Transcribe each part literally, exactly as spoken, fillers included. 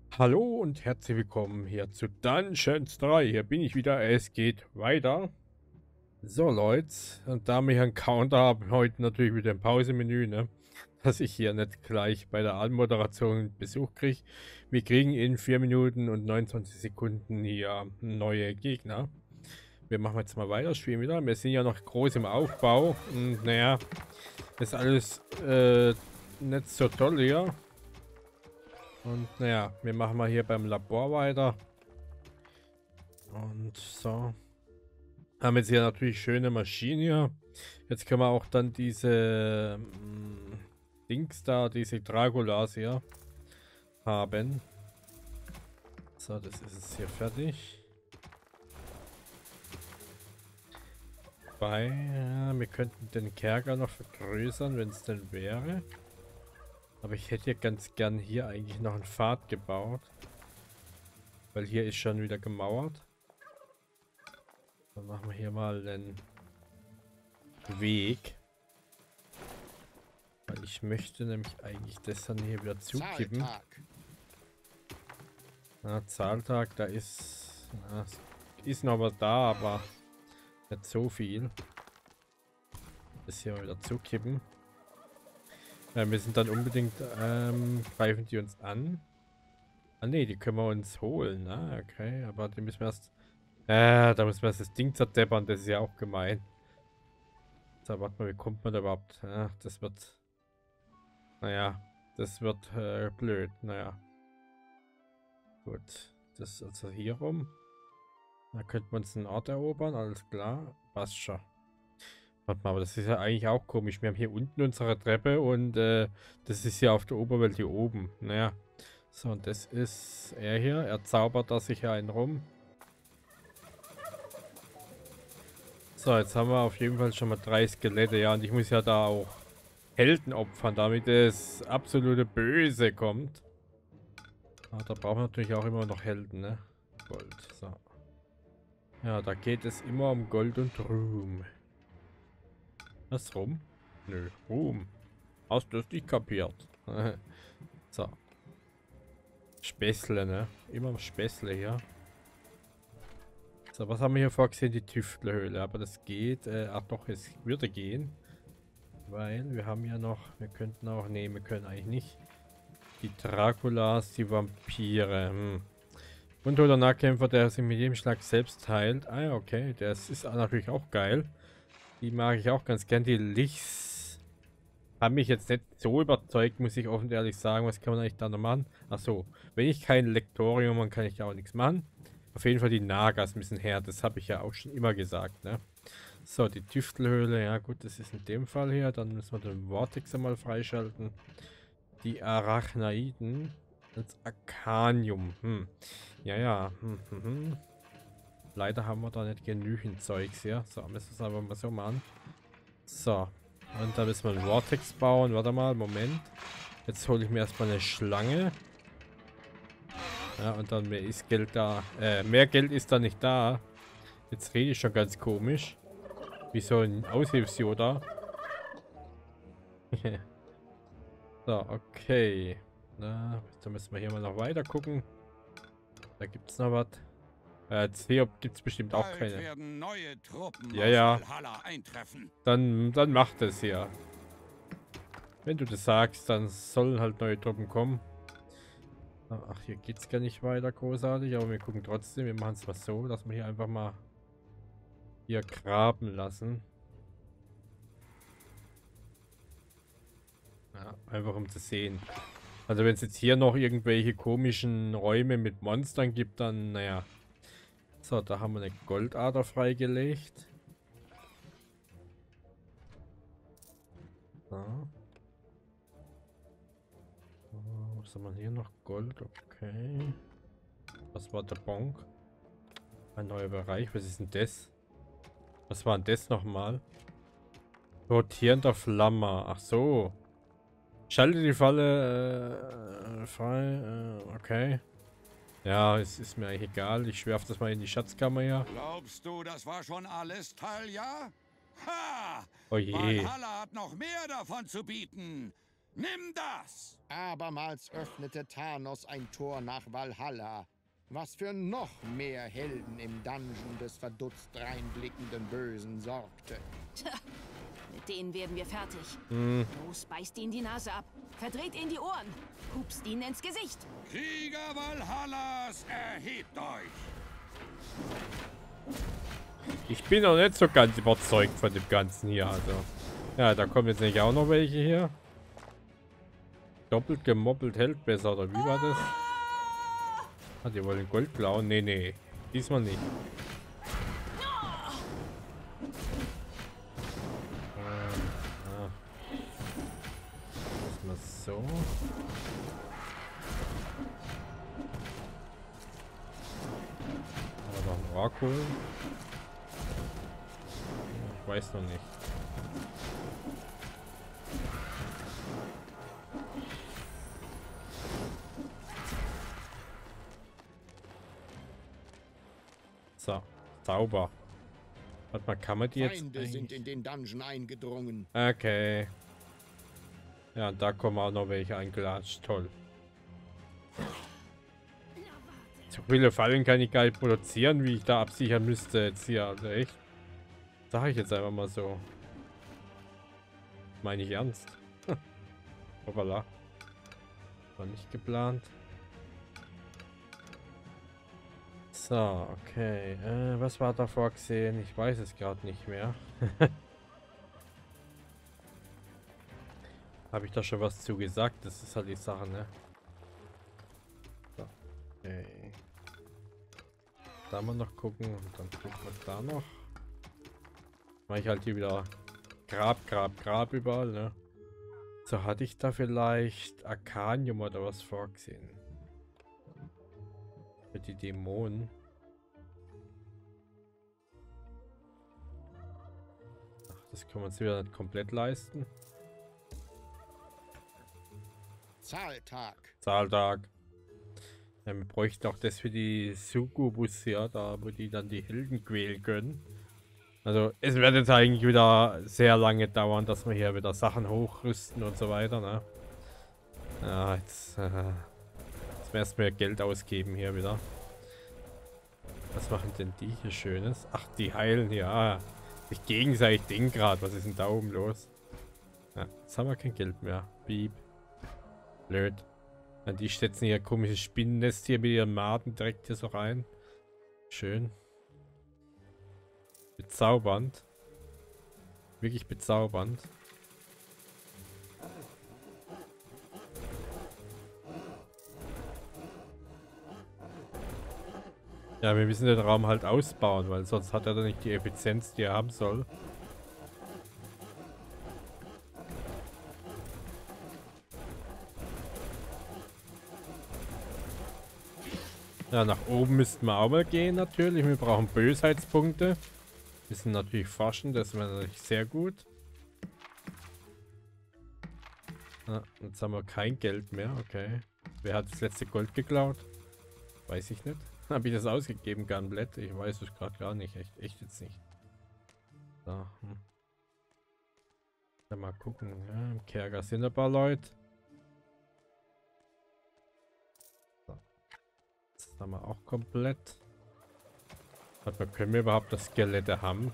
Hallo und herzlich willkommen hier zu Dungeons drei. Hier bin ich wieder. Es geht weiter. So, Leute. Und da wir hier einen Counter haben, heute natürlich mit dem Pausemenü, ne? Dass ich hier nicht gleich bei der Anmoderation Besuch kriege. Wir kriegen in vier Minuten und neunundzwanzig Sekunden hier neue Gegner. Wir machen jetzt mal weiter, spielen wieder. Wir sind ja noch groß im Aufbau. Und naja, ist alles äh, nicht so toll hier. Und naja, wir machen mal hier beim Labor weiter. Und so. Haben jetzt hier natürlich schöne Maschinen hier. Jetzt können wir auch dann diese mh, Dings da, diese Draculas hier haben. So, das ist es hier fertig. Bei, ja, wir könnten den Kerker noch vergrößern, wenn es denn wäre. Aber ich hätte ja ganz gern hier eigentlich noch einen Pfad gebaut. Weil hier ist schon wieder gemauert. Dann machen wir hier mal den Weg. Weil ich möchte nämlich eigentlich das dann hier wieder zukippen. Zahltag. Na, Zahltag, da ist... Na, ist noch was da, aber nicht so viel. Das hier mal wieder zukippen. Ja, wir sind dann unbedingt... Ähm, greifen die uns an? Ah ne, die können wir uns holen. Ah, okay, aber die müssen wir erst... Äh, da müssen wir erst das Ding zerdeppern, das ist ja auch gemein. So, warte mal, wie kommt man da überhaupt? Ja, das wird... Naja, das wird äh, blöd. Naja. Gut. Das ist also hier rum. Da könnte man uns einen Ort erobern, alles klar. Passt schon. Warte mal, aber das ist ja eigentlich auch komisch. Wir haben hier unten unsere Treppe und äh, das ist ja auf der Oberwelt hier oben. Naja. So, und das ist er hier. Er zaubert da sicher einen rum. So, jetzt haben wir auf jeden Fall schon mal drei Skelette. Ja, und ich muss ja da auch Helden opfern, damit das absolute Böse kommt. Ah, da brauchen wir natürlich auch immer noch Helden, ne? Gold, so. Ja, da geht es immer um Gold und Ruhm. Was, Ruhm? Nö, Ruhm. Hast du das nicht kapiert? So. Späßle, ne? Immer Späßle hier. So, was haben wir hier vorgesehen? Die Tüftlerhöhle. Aber das geht, äh, ach doch, es würde gehen. Weil wir haben ja noch, wir könnten auch, nee, wir können eigentlich nicht. Die Draculas, die Vampire. Hm. Untoter Nahkämpfer, der sich mit jedem Schlag selbst heilt. Ah ja, okay. Das ist natürlich auch geil. Die mag ich auch ganz gern. Die Lichs haben mich jetzt nicht so überzeugt, muss ich offen ehrlich sagen. Was kann man eigentlich da noch machen? Achso, wenn ich kein Lektorium habe, kann ich da auch nichts machen. Auf jeden Fall die Nagas müssen her. Das habe ich ja auch schon immer gesagt, ne? So, die Tüftelhöhle. Ja gut, das ist in dem Fall hier. Dann müssen wir den Vortex einmal freischalten. Die Arachnaiden. Das Arcanium. Hm. Ja, ja. Hm, hm, hm. Leider haben wir da nicht genügend Zeugs hier. So, müssen wir es aber mal so machen. So. Und da müssen wir einen Vortex bauen. Warte mal, Moment. Jetzt hole ich mir erstmal eine Schlange. Ja, und dann mehr ist Geld da. Äh, mehr Geld ist da nicht da. Jetzt rede ich schon ganz komisch. Wie so ein Aushilfs-Yoda. So, okay. Na, dann müssen wir hier mal noch weiter gucken. Da gibt es noch was. Äh, jetzt hier gibt es bestimmt auch Bald keine. werden neue Truppen Ja, aus ja. Valhalla eintreffen. Dann, dann macht es hier. Wenn du das sagst, dann sollen halt neue Truppen kommen. Ach, hier geht es gar nicht weiter großartig, aber wir gucken trotzdem. Wir machen es mal so, dass wir hier einfach mal hier graben lassen. Ja, einfach um zu sehen. Also wenn es jetzt hier noch irgendwelche komischen Räume mit Monstern gibt, dann naja. So, da haben wir eine Goldader freigelegt. So. Oh, was haben wir hier noch? Gold, okay. Was war der Bonk? Ein neuer Bereich, was ist denn das? Was war denn das nochmal? Rotierender Flammer, ach so. Schalte die Falle äh, frei, äh, okay. Ja, es ist mir eigentlich egal. Ich werfe das mal in die Schatzkammer hier. Glaubst du, das war schon alles, Talia? Ha! Oh je. Valhalla hat noch mehr davon zu bieten. Nimm das! Abermals öffnete Thanos ein Tor nach Valhalla, was für noch mehr Helden im Dungeon des verdutzt reinblickenden Bösen sorgte. Tja, mit denen werden wir fertig. Hm. Los, beißt ihn die Nase ab, verdreht ihn die Ohren, pupst ihn ins Gesicht. Krieger Valhallas, erhebt euch! Ich bin noch nicht so ganz überzeugt von dem Ganzen hier, also. Ja, da kommen jetzt nicht auch noch welche hier. Doppelt gemoppelt hält besser, oder wie war das? Ah, die wollen Gold klauen? Nee, nee. Diesmal nicht. Äh, ah. Mal so. Aber noch ein Rock holen. Ich weiß noch nicht. So, sauber. Warte mal, kann man die jetzt Feinde sind in den Dungeon eingedrungen. Okay. Ja, und da kommen auch noch welche eingelatscht. Toll. So viele Fallen kann ich gar nicht produzieren, wie ich da absichern müsste jetzt hier. Also echt. Sag ich jetzt einfach mal so. Meine ich ernst. Hoppala. War nicht geplant. So, okay. Äh, was war da vorgesehen? Ich weiß es gerade nicht mehr. Habe ich da schon was zu gesagt? Das ist halt die Sache, ne? So, okay. Da mal noch gucken und dann gucken wir da noch. Mache ich halt hier wieder Grab, Grab, Grab überall, ne? So, hatte ich da vielleicht Arcanium oder was vorgesehen? Für die Dämonen. Ach, das können wir uns wieder nicht komplett leisten. Zahltag. Zahltag. Ja, wir bräuchten auch das für die Succubus hier, da wo die dann die Helden quälen können. Also es wird jetzt eigentlich wieder sehr lange dauern, dass wir hier wieder Sachen hochrüsten und so weiter, ne? Ja, jetzt, äh, jetzt werden wir Geld ausgeben hier wieder. Was machen denn die hier Schönes? Ach, die heilen hier. Ah, sich gegenseitig Ding gerade. Was ist denn da oben los? Ja, jetzt haben wir kein Geld mehr. Piep. Blöd. Ja, die setzen hier komisches Spinnennest hier mit ihren Maden direkt hier so rein. Schön. Bezaubernd. Wirklich bezaubernd. Ja, wir müssen den Raum halt ausbauen, weil sonst hat er dann nicht die Effizienz, die er haben soll. Ja, nach oben müssten wir auch mal gehen natürlich. Wir brauchen Bösheitspunkte. Müssen natürlich forschen, das wäre natürlich sehr gut. Ah, jetzt haben wir kein Geld mehr, okay. Wer hat das letzte Gold geklaut? Weiß ich nicht. Habe ich das ausgegeben, komplett? Ich weiß es gerade gar nicht. Echt, echt jetzt nicht. So, hm. Dann mal gucken. Ja, im Kerker sind ein paar Leute. So. Das haben wir auch komplett. Warte mal, können wir überhaupt das Skelette haben?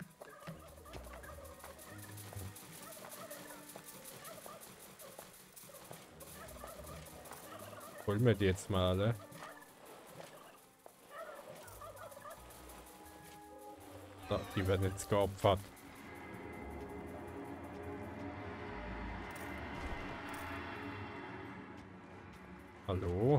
Holen wir die jetzt mal alle. So, die werden jetzt geopfert. Hallo?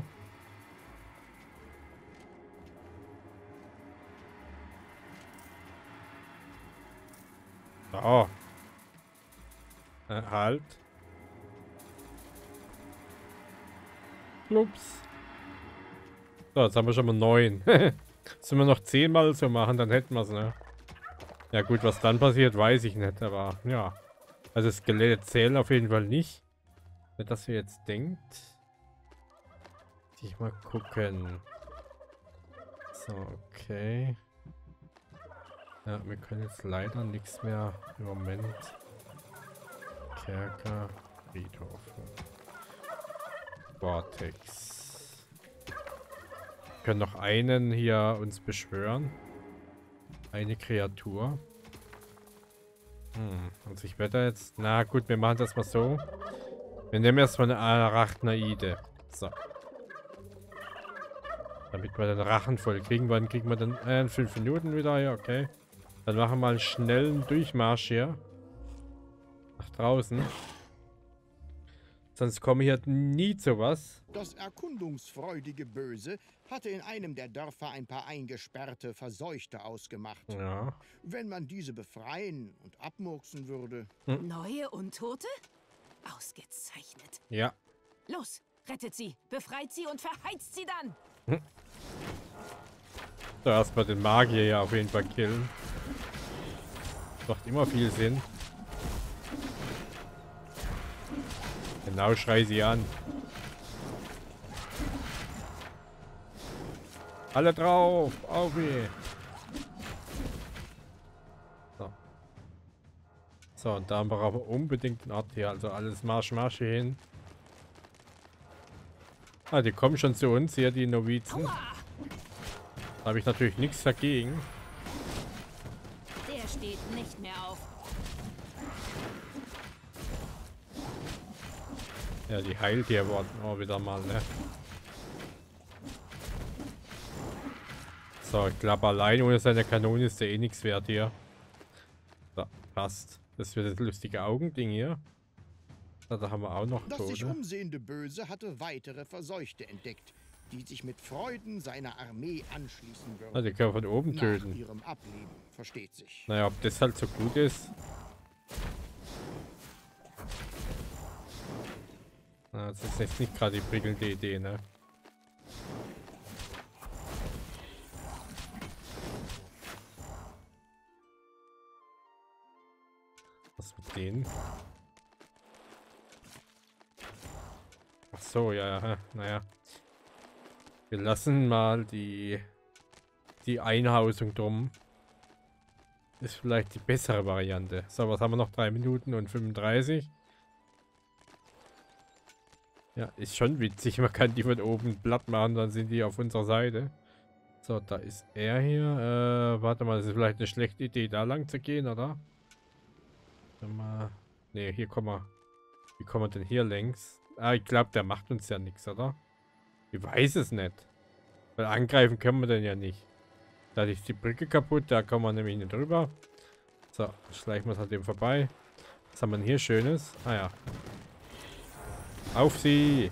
So. Äh, halt. Ups. So, jetzt haben wir schon mal neun. Sollen wir noch zehnmal so machen, dann hätten wir es, ne? Ja gut, was dann passiert, weiß ich nicht, aber ja. Also Skelette zählen auf jeden Fall nicht. Nicht, dass ihr jetzt denkt. Ich mal gucken. So, okay. Ja, wir können jetzt leider nichts mehr im Moment. Kerker. Friedhof. Vortex. Wir können noch einen hier uns beschwören. Eine Kreatur. Hm, und ich wette jetzt... Na gut, wir machen das mal so. Wir nehmen erstmal eine Arachnaide. So. Damit wir den Rachen voll kriegen. Wann kriegen wir dann? Äh, in fünf Minuten wieder hier, okay. Dann machen wir mal einen schnellen Durchmarsch hier. Nach draußen. Sonst komme ich hier nie zu was. Das erkundungsfreudige Böse hatte in einem der Dörfer ein paar eingesperrte Verseuchte ausgemacht. Ja. Wenn man diese befreien und abmurksen würde... Neue Untote? Ausgezeichnet. Ja. Los, rettet sie, befreit sie und verheizt sie dann. So, erstmal den Magier ja auf jeden Fall killen. Macht immer viel Sinn. Genau, schrei sie an. Alle drauf! Auf mich! So. So, und da haben wir aber unbedingt einen Ort hier. Also alles Marsch, Marsch hier hin. Ah, die kommen schon zu uns hier, die Novizen. Da habe ich natürlich nichts dagegen. Der steht nicht mehr auf. Ja, die heilt hier auch wieder mal, ne? So, ich glaube, allein ohne seine Kanone ist der eh nichts wert hier. So, passt. Das wird das lustige Augending hier. Da, da haben wir auch noch Das Tote. sich umsehende Böse hatte weitere Verseuchte entdeckt, die sich mit Freuden seiner Armee anschließen würden. Ah, die können wir von oben Nach töten. ihrem Ableben, versteht sich. Naja, ob das halt so gut ist. Na, das ist jetzt nicht gerade die prickelnde Idee, ne? Was mit denen? Ach so, ja, ja, naja. Wir lassen mal die die Einhausung drum. Ist vielleicht die bessere Variante. So, was haben wir noch? drei Minuten und fünfunddreißig. Ja, ist schon witzig. Man kann die von oben platt machen, dann sind die auf unserer Seite. So, da ist er hier. Äh, warte mal, das ist vielleicht eine schlechte Idee, da lang zu gehen, oder? Mal. Ne, hier kommen wir. Wie kommen wir denn hier längs? Ah, ich glaube, der macht uns ja nichts, oder? Ich weiß es nicht. Weil angreifen können wir den ja nicht. Da ist die Brücke kaputt, da kommen wir nämlich nicht drüber. So, schleichen wir es an dem vorbei. Was haben wir denn hier Schönes? Ah ja. Auf sie!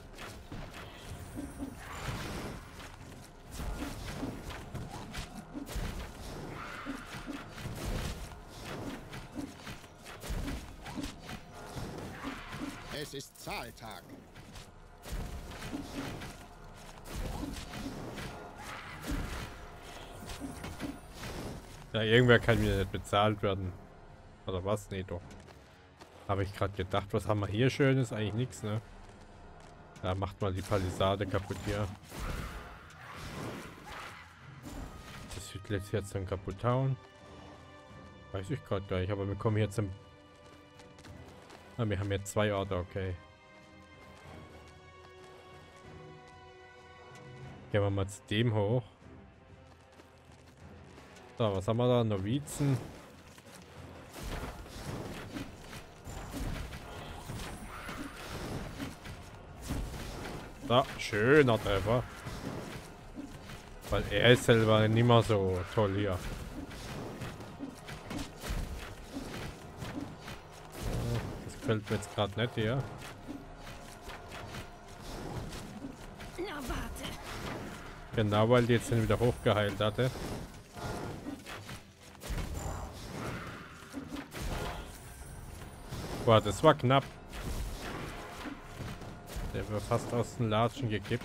Es ist Zahltag. Ja, irgendwer kann mir nicht bezahlt werden. Oder was? Nee, doch. Habe ich gerade gedacht, was haben wir hier Schönes? Eigentlich nichts, ne? Da macht mal die Palisade kaputt hier. Das wird jetzt jetzt dann kaputt hauen. Weiß ich gerade gar nicht, aber wir kommen jetzt zum... Ah, wir haben jetzt zwei Orte, okay. Gehen wir mal zu dem hoch. So, was haben wir da? Novizen. Da, schöner Treffer. Weil er ist selber nicht mehr so toll hier. Das gefällt mir jetzt gerade nicht hier. Na, warte. Genau, weil die jetzt den wieder hochgeheilt hatte. Boah, das war knapp. Der wird fast aus den Latschen gekippt.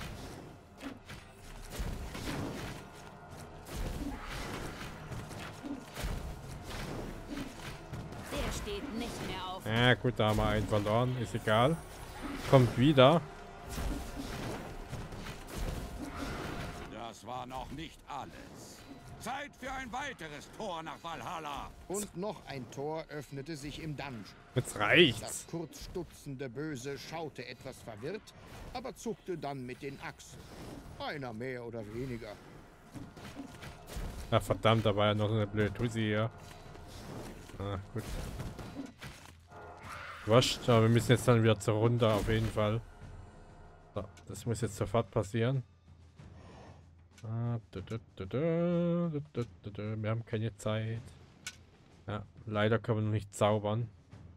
Der steht nicht mehr auf. Ja gut, da haben wir einen verloren. Ist egal. Kommt wieder. Das war noch nicht alles. Zeit für ein weiteres Tor nach Valhalla. Und noch ein Tor öffnete sich im Dungeon. Jetzt reicht's. Das kurzstutzende Böse schaute etwas verwirrt, aber zuckte dann mit den Achseln. Einer mehr oder weniger. Ach verdammt, da war ja noch so eine blöde Tussi hier. Ah, gut. Wurscht, aber wir müssen jetzt dann wieder zur Runde auf jeden Fall. So, das muss jetzt sofort passieren. Ah, du, du, du, du, du, du, du. Wir haben keine Zeit. Ja, leider können wir noch nicht zaubern.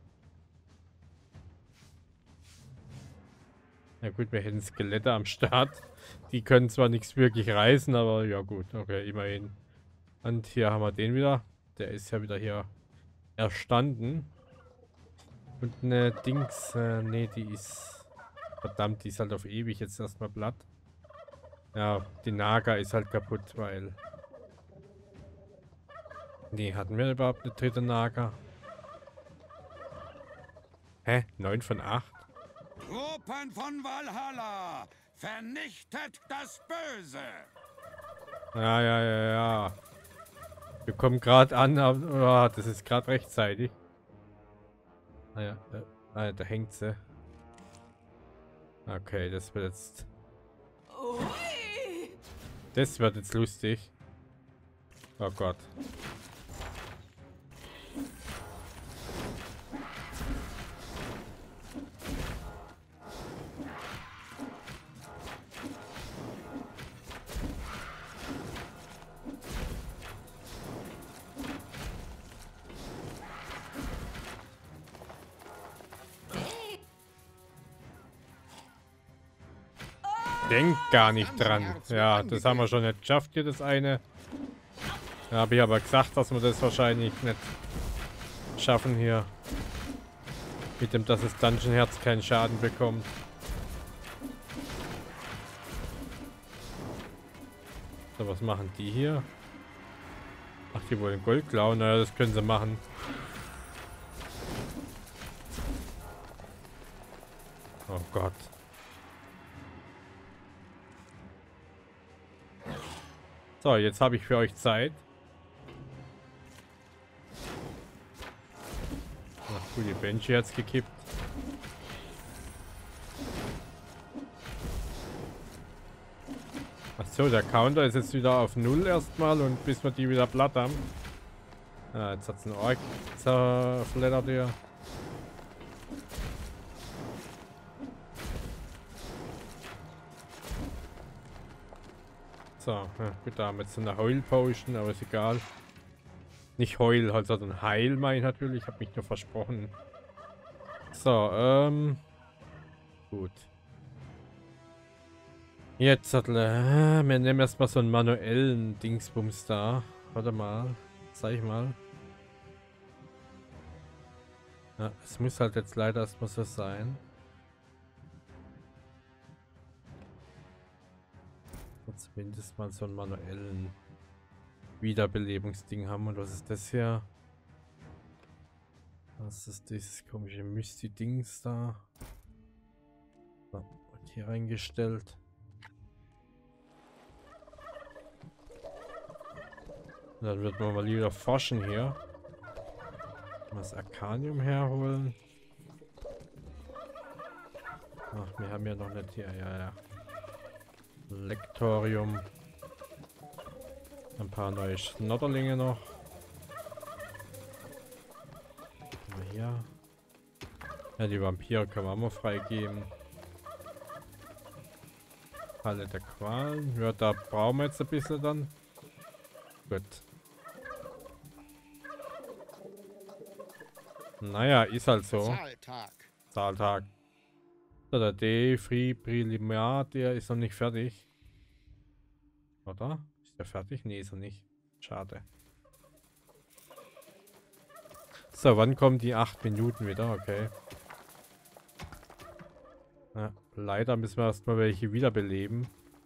Ja gut, wir hätten Skelette am Start. Die können zwar nichts wirklich reißen, aber ja gut, okay, immerhin. Und hier haben wir den wieder. Der ist ja wieder hier erstanden. Und eine Dings, äh, nee, die ist... Verdammt, die ist halt auf ewig jetzt erstmal platt. Ja, die Naga ist halt kaputt, weil... Nee, hatten wir überhaupt eine dritte Naga? Hä? neun von acht? Truppen von Valhalla, vernichtet das Böse. Ja, ja, ja, ja. Wir kommen gerade an, aber oh, das ist gerade rechtzeitig. Ah ja, da, ah, ja, da hängt sie. Okay, das wird jetzt... Ui. Das wird jetzt lustig. Oh Gott. Denk gar nicht dran. Ja, das haben wir schon nicht geschafft hier, das eine. Da habe ich aber gesagt, dass wir das wahrscheinlich nicht schaffen hier. Mit dem, dass das Dungeon-Herz keinen Schaden bekommt. So, was machen die hier? Ach, die wollen Gold klauen. Naja, das können sie machen. Oh Gott. So, jetzt habe ich für euch Zeit. Ach gut, die Banshee hat's gekippt. Ach so, der Counter ist jetzt wieder auf null erstmal und bis wir die wieder platt haben. Ah, jetzt hat's einen Ork zerfleddert hier. So, ja, gut, da haben wir jetzt eine Heul-Potion, aber ist egal. Nicht Heul, halt, sondern Heil, meine ich natürlich. Ich habe mich nur versprochen. So, ähm... Gut. Jetzt, äh, wir nehmen erstmal so einen manuellen Dingsbums da. Warte mal. Zeig ich mal. Ja, es muss halt jetzt leider erstmal so sein. Zumindest mal so einen manuellen Wiederbelebungsding haben. Und was ist das hier? Was ist dieses komische Mysti-Dings da? So, und hier reingestellt. Und dann wird man mal wieder forschen hier. Mal das Arcanium herholen. Ach, wir haben ja noch nicht hier, ja, ja. Lektorium. Ein paar neue Schnodderlinge noch. Hier. Ja, die Vampire können wir auch mal freigeben. Halle der Qualen. Ja, da brauchen wir jetzt ein bisschen dann. Gut. Naja, ist halt so. Zahltag. Zahltag. So, der Defibrillator, der ist noch nicht fertig. Oder? Ist der fertig? Nee, ist er nicht. Schade. So, wann kommen die acht Minuten wieder? Okay. Ja, leider müssen wir erstmal welche wiederbeleben.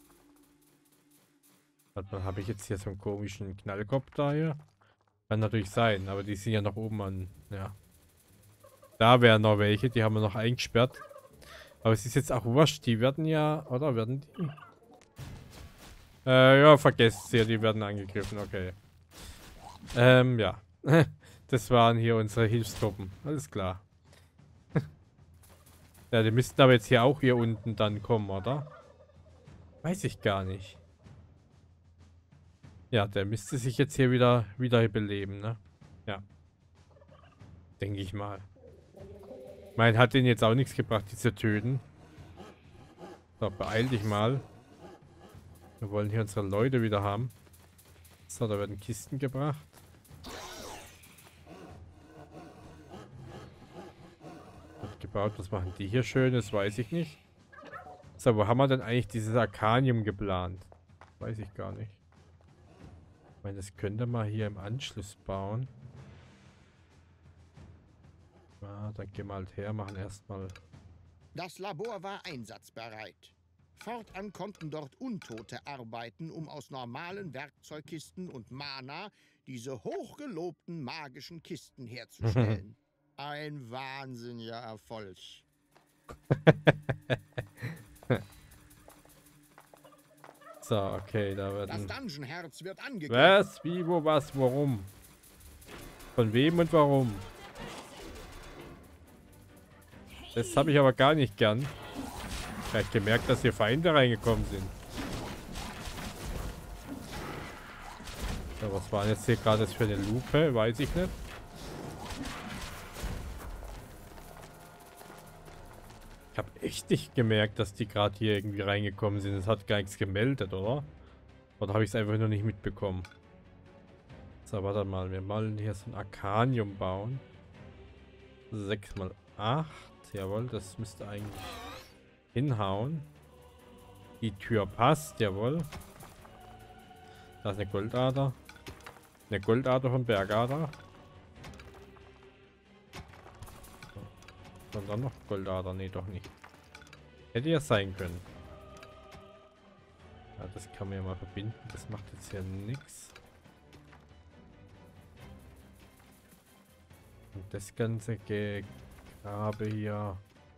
Dann habe ich jetzt hier so einen komischen Knallkopf da hier. Kann natürlich sein, aber die sind ja noch oben an. Ja. Da wären noch welche, die haben wir noch eingesperrt. Aber es ist jetzt auch wurscht, die werden ja, oder werden die? Äh, ja, vergesst sie, die werden angegriffen, okay. Ähm, ja. Das waren hier unsere Hilfstruppen. Alles klar. Ja, die müssten aber jetzt hier auch hier unten dann kommen, oder? Weiß ich gar nicht. Ja, der müsste sich jetzt hier wieder, wieder beleben, ne? Ja. Denke ich mal. Ich meine, hat denen jetzt auch nichts gebracht, diese Töten. So, beeil dich mal. Wir wollen hier unsere Leute wieder haben. So, da werden Kisten gebracht. Wird gebaut. Was machen die hier Schönes? Weiß ich nicht. So, wo haben wir denn eigentlich dieses Arcanium geplant? Weiß ich gar nicht. Ich meine, das könnte man hier im Anschluss bauen. Ja, dann gehen wir halt her, machen erstmal. Das Labor war einsatzbereit. Fortan konnten dort Untote arbeiten, um aus normalen Werkzeugkisten und Mana diese hochgelobten magischen Kisten herzustellen. Ein wahnsinniger Erfolg. So, okay, da wird. Das Dungeon-Herz wird angegriffen. Was? Wie, wo, was, warum? Von wem und warum? Das habe ich aber gar nicht gern. Vielleicht gemerkt, dass hier Feinde reingekommen sind. So, was war jetzt hier gerade für eine Lupe? Weiß ich nicht. Ich habe echt nicht gemerkt, dass die gerade hier irgendwie reingekommen sind. Es hat gar nichts gemeldet, oder? Oder habe ich es einfach nur nicht mitbekommen? So, warte mal. Wir wollen hier so ein Arcanium bauen. sechs mal acht. Jawohl, das müsste eigentlich hinhauen. Die Tür passt, jawohl. Da ist eine Goldader. Eine Goldader von Bergader. Und dann noch Goldader. Nee, doch nicht. Hätte ja sein können. Ja, das kann man ja mal verbinden. Das macht jetzt hier nichts. Und das ganze Gegrabe hier.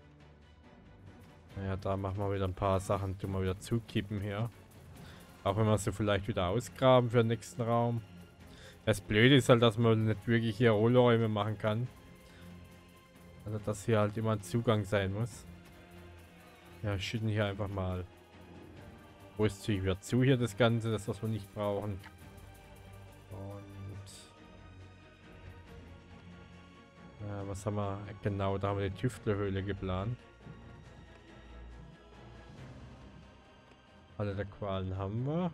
Naja, da machen wir wieder ein paar Sachen, tun wir wieder zukippen hier. Auch wenn wir sie vielleicht wieder ausgraben für den nächsten Raum. Das Blöde ist halt, dass man nicht wirklich hier Rollräume machen kann. Also, dass hier halt immer ein Zugang sein muss. Ja, schütten hier einfach mal. Großzügig wieder zu hier das Ganze, das was wir nicht brauchen. Und äh, was haben wir? Genau, da haben wir die Tüftlerhöhle geplant. Alle der Qualen haben wir.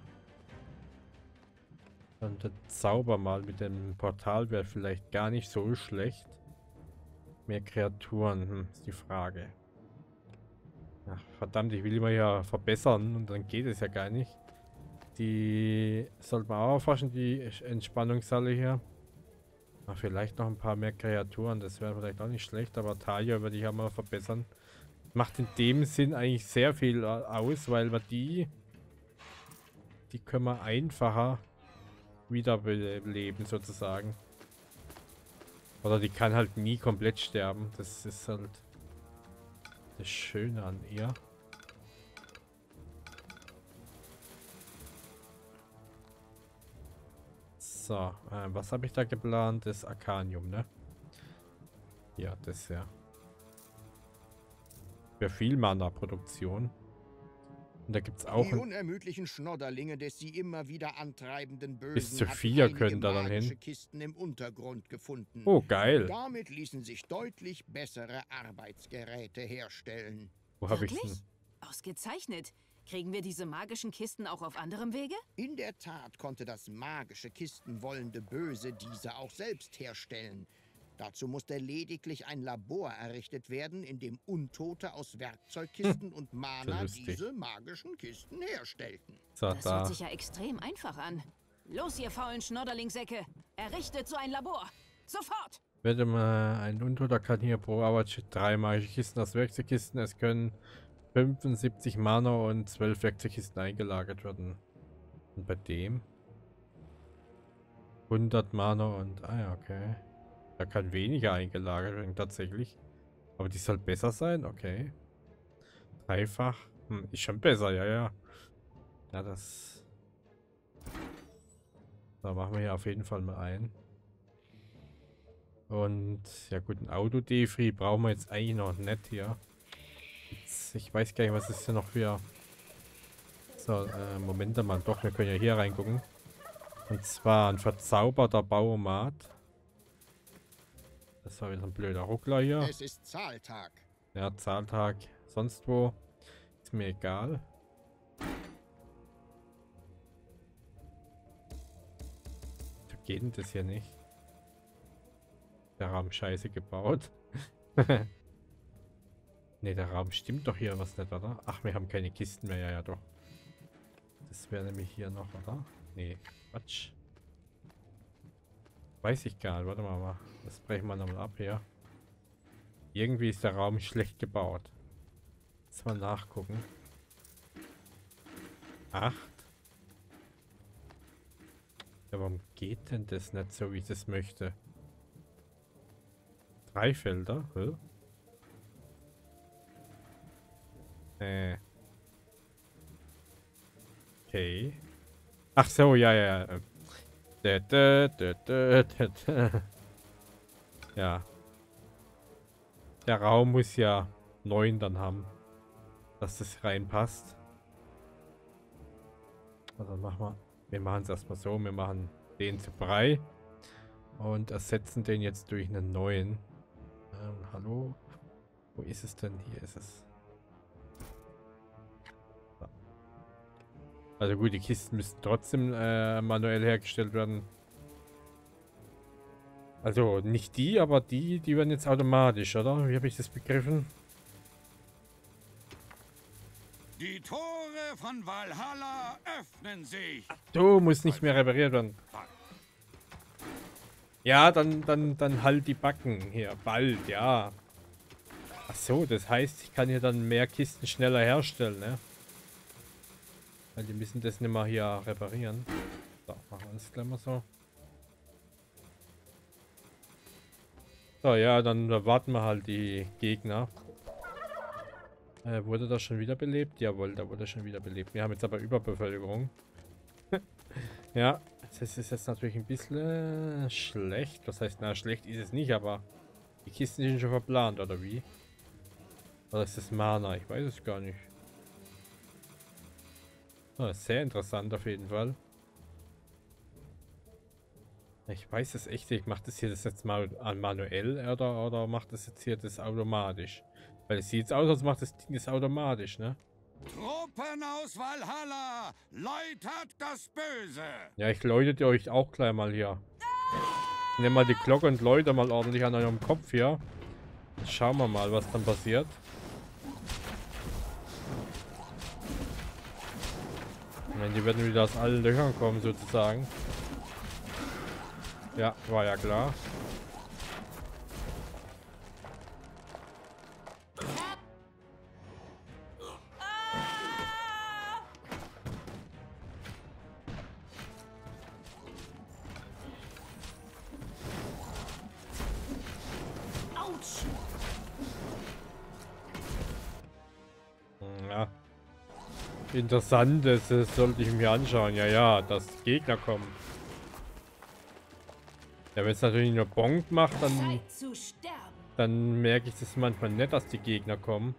Dann der Zauber mal mit dem Portal wäre vielleicht gar nicht so schlecht. Mehr Kreaturen, hm, ist die Frage. Ach, verdammt, ich will immer ja verbessern und dann geht es ja gar nicht. Die sollte man auch erforschen, die Entspannungshalle hier. Ach, vielleicht noch ein paar mehr Kreaturen, das wäre vielleicht auch nicht schlecht, aber Talia würde ich auch mal verbessern. Macht in dem Sinn eigentlich sehr viel aus, weil wir die, die können wir einfacher wiederbeleben sozusagen. Oder die kann halt nie komplett sterben. Das ist halt das Schöne an ihr. So, äh, was habe ich da geplant? Das Arcanium, ne? Ja, das ja. Für viel Mana-Produktion. Und da gibt es auch... Die unermüdlichen Schnodderlinge des sie immer wieder antreibenden Bösen bis zu hatten vier einige können da dann magische hin. Kisten im Untergrund gefunden. Oh, geil. Damit ließen sich deutlich bessere Arbeitsgeräte herstellen. Wo habe ich denn? Wirklich? Ausgezeichnet. Kriegen wir diese magischen Kisten auch auf anderem Wege? In der Tat konnte das magische Kisten wollende Böse diese auch selbst herstellen. Dazu musste lediglich ein Labor errichtet werden, in dem Untote aus Werkzeugkisten und Mana lustig. diese magischen Kisten herstellten. So, Das da. hört sich ja extrem einfach an. Los, ihr faulen Schnodderlingssäcke. Errichtet so ein Labor. Sofort! Werde mal ein Untoter kann hier pro Arbeit drei magische Kisten aus Werkzeugkisten. Es können fünfundsiebzig Mana und zwölf Werkzeugkisten eingelagert werden. Und bei dem hundert Mana und... Ah ja, okay. Da kann weniger eingelagert werden, tatsächlich. Aber die soll besser sein? Okay. Dreifach. Hm, ist schon besser, ja, ja. Ja, das Da machen wir hier auf jeden Fall mal ein. Und ja gut, ein Auto-Defri brauchen wir jetzt eigentlich noch nicht hier. Jetzt, ich weiß gar nicht, was ist hier noch für... So, äh, Moment mal, doch, wir können ja hier reingucken. Und zwar ein verzauberter Baumat. Das war wieder ein blöder Ruckler hier. Es ist Zahltag. Ja, Zahltag, sonst wo. Ist mir egal. So geht denn das hier nicht? Der Raum scheiße gebaut. Ne, der Raum stimmt doch hier was nicht, oder? Ach, wir haben keine Kisten mehr. Ja, ja, doch. Das wäre nämlich hier noch, oder? Nee, Quatsch. Weiß ich gar nicht. Warte mal, mal. Das brechen wir nochmal ab hier. Irgendwie ist der Raum schlecht gebaut. Jetzt mal nachgucken. Acht. Ja, warum geht denn das nicht so, wie ich das möchte? Drei Felder? Hä? Äh. Okay. Ach so, ja, ja. ja. Dä, dä, dä, dä, dä, dä. Ja. Der Raum muss ja neun dann haben, dass das reinpasst. Also machen wir, wir machen es erstmal so, wir machen den zu Brei und ersetzen den jetzt durch einen neuen. Ähm, hallo? Wo ist es denn? Hier ist es. So. Also gut, die Kisten müssen trotzdem äh, manuell hergestellt werden. Also nicht die, aber die, die werden jetzt automatisch, oder? Wie habe ich das begriffen? Die Tore von Valhalla öffnen sich. Du musst nicht mehr repariert werden. Ja, dann, dann, dann halt die Backen hier. Bald, ja. Ach so, das heißt, ich kann hier dann mehr Kisten schneller herstellen, ne? Weil die müssen das nicht mehr hier reparieren. So, machen wir das gleich mal so. So, ja, dann warten wir halt die Gegner. Äh, wurde das schon wieder belebt? Jawohl, da wurde schon wieder belebt. Wir haben jetzt aber Überbevölkerung. Ja, das ist jetzt natürlich ein bisschen schlecht. Das heißt, na, schlecht ist es nicht, aber die Kisten sind schon verplant, oder wie? Oder ist das Mana? Ich weiß es gar nicht. Oh, sehr interessant auf jeden Fall. Ich weiß es echt nicht. Macht das hier das jetzt mal manuell oder, oder macht das jetzt hier das automatisch? Weil es sieht jetzt aus, als macht das Ding das automatisch, ne? Truppen aus Valhalla, läutert das Böse. Ja, ich läute euch auch gleich mal hier. Nimm mal die Glocke und läute mal ordentlich an eurem Kopf hier. Jetzt schauen wir mal, was dann passiert. Wenn die werden wieder aus allen Löchern kommen, sozusagen. Ja, war ja klar. Ja. Interessant, das, das sollte ich mir anschauen. Ja, ja, dass Gegner kommen. Ja, wenn es natürlich nur Bonk macht, dann, dann merke ich das manchmal nicht, dass die Gegner kommen.